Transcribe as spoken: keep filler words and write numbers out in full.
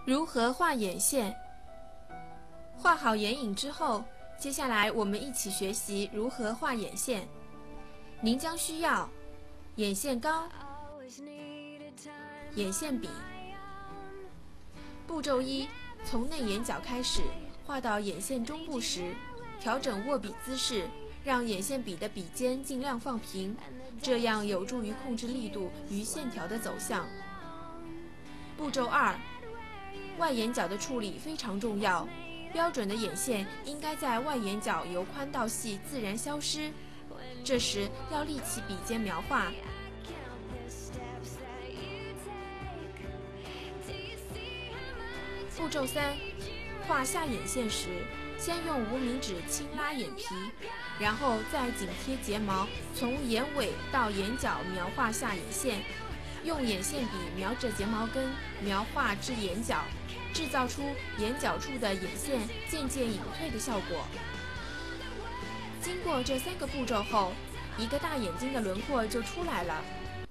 如何画眼线？画好眼影之后，接下来我们一起学习如何画眼线。您将需要眼线膏、眼线笔。步骤一：从内眼角开始，画到眼线中部时，调整握笔姿势，让眼线笔的笔尖尽量放平，这样有助于控制力度与线条的走向。步骤二：外眼角的处理非常重要，标准的眼线应该在外眼角由宽到细自然消失，这时要立起笔尖描画。步骤三：画下眼线时，先用无名指轻拉眼皮，然后再紧贴睫毛，从眼尾到眼角描画下眼线，用眼线笔描着睫毛根描画至眼角，制造出眼角处的眼线渐渐隐退的效果。经过这三个步骤后，一个大眼睛的轮廓就出来了。